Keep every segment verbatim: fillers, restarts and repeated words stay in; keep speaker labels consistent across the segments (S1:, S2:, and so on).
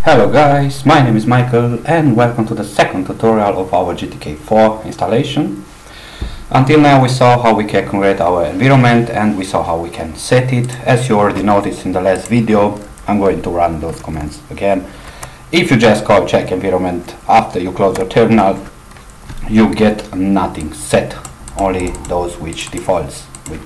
S1: Hello guys, my name is Michael and welcome to the second tutorial of our G T K four installation. Until now we saw how we can create our environment and we saw how we can set it. As you already noticed in the last video, I'm going to run those commands again. If you just call check environment after you close your terminal, you get nothing set, only those which defaults with.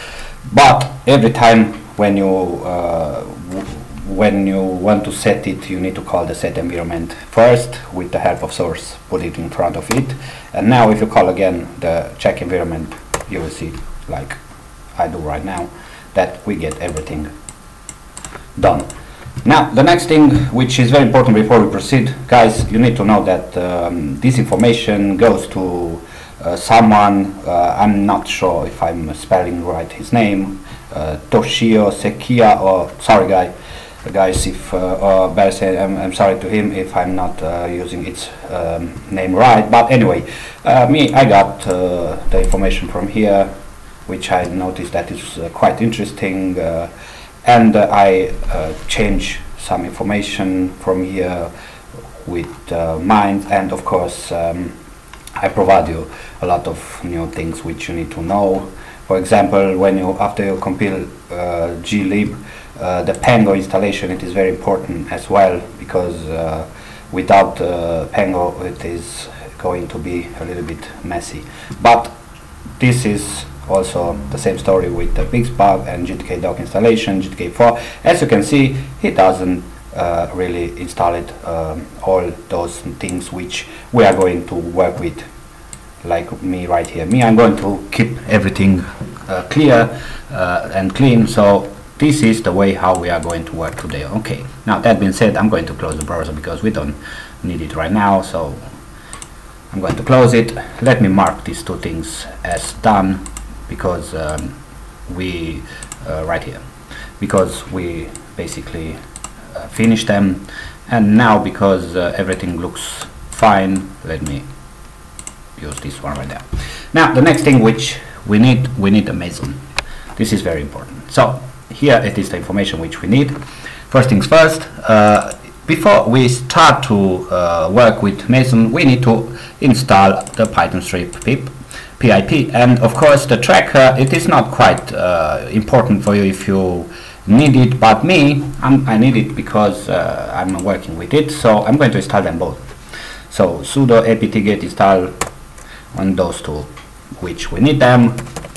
S1: But every time when you uh, when you want to set it, you need to call the set environment first with the help of source, put it in front of it, and now if you call again the check environment, you will see, like I do right now, that we get everything done. Now the next thing, which is very important before we proceed, guys, you need to know that um, this information goes to uh, someone, uh, I'm not sure if I'm spelling right his name, uh, Toshio Sekia, or sorry guy guys if uh, or better say I'm, I'm sorry to him if I'm not uh, using its um, name right, but anyway, uh, me I got uh, the information from here, which I noticed that is uh, quite interesting, uh, and uh, I uh, change some information from here with uh, mine, and of course um, I provide you a lot of new things which you need to know. For example, when you after you compile uh, glib, uh, the Pango installation, it is very important as well, because uh, without uh, Pango it is going to be a little bit messy. But this is also the same story with the Bixbug and G T K doc installation, G T K four. As you can see, it doesn't uh, really install it, um, all those things which we are going to work with. Like me right here, me I'm going to keep everything uh, clear uh, and clean, so this is the way how we are going to work today. Okay, now that being said, I'm going to close the browser because we don't need it right now, so I'm going to close it. Let me mark these two things as done, because um, we uh, right here, because we basically uh, finished them, and now because uh, everything looks fine, let me use this one right there. Now the next thing which we need, we need a Meson. This is very important. So here it is the information which we need. First things first, uh, before we start to uh, work with Meson, we need to install the Python strip pip pip, and of course the tracker, it is not quite uh, important for you if you need it, but me I'm, I need it because uh, I'm working with it, so I'm going to install them both. So sudo apt-get install on those two which we need them,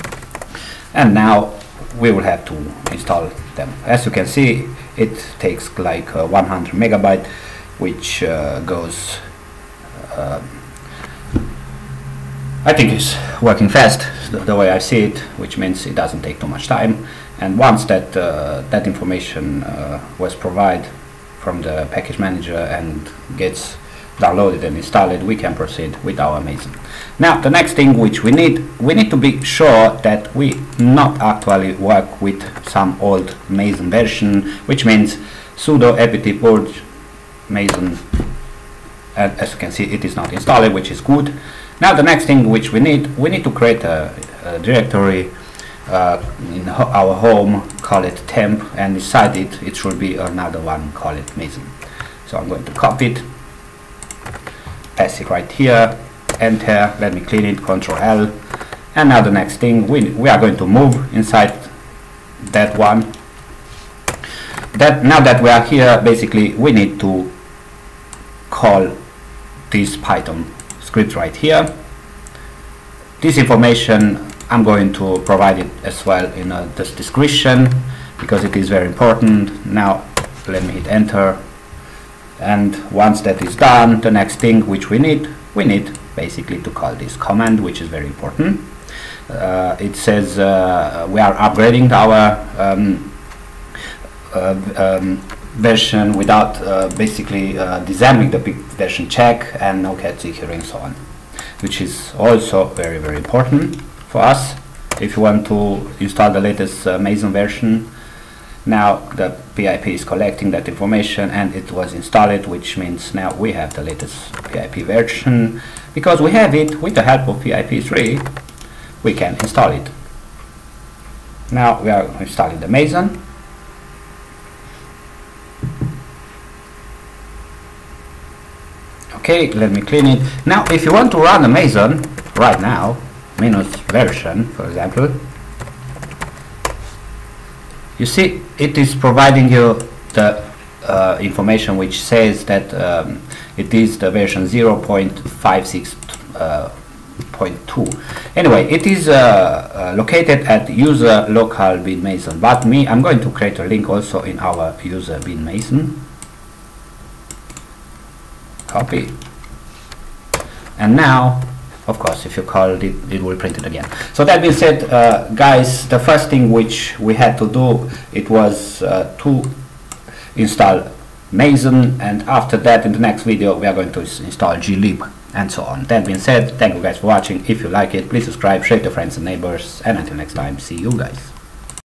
S1: and now we will have to install them. As you can see, it takes like uh, one hundred megabyte, which uh, goes uh, I think is working fast the, the way I see it, which means it doesn't take too much time. And once that uh, that information uh, was provided from the package manager and gets downloaded and installed, we can proceed with our Meson. Now the next thing which we need, we need to be sure that we not actually work with some old Meson version, which means sudo apt purge Meson, and as you can see it is not installed, which is good. Now the next thing which we need, we need to create a, a directory uh, in ho our home, call it temp, and beside it it should be another one, call it Meson. So I'm going to copy it, pass it right here, enter, let me clean it, control L, and now the next thing, we, we are going to move inside that one. That now that we are here, basically we need to call this Python script right here. This information I'm going to provide it as well in uh, this description, because it is very important. Now let me hit enter. And once that is done, the next thing which we need, we need basically to call this command, which is very important. Uh, it says uh, we are upgrading our um, uh, um, version without uh, basically uh, disabling the big version check and no cat security and so on, which is also very very important for us if you want to install the latest uh, Meson version. Now the pip is collecting that information and it was installed, which means now we have the latest pip version. Because we have it, with the help of pip three we can install it. Now we are installing the Meson. Okay, let me clean it. Now if you want to run a Meson right now, minus version for example, you see it is providing you the uh, information which says that um, it is the version zero point five six point two. Anyway, it is uh, uh, located at user local bin Meson, but me, I'm going to create a link also in our user bin Meson. Copy. And now, of course, if you call it, it will print it again. So that being said, uh, guys, the first thing which we had to do, it was uh, to install Meson, and after that, in the next video, we are going to install glib and so on. That being said, thank you guys for watching. If you like it, please subscribe, share to friends and neighbors, and until next time, see you guys.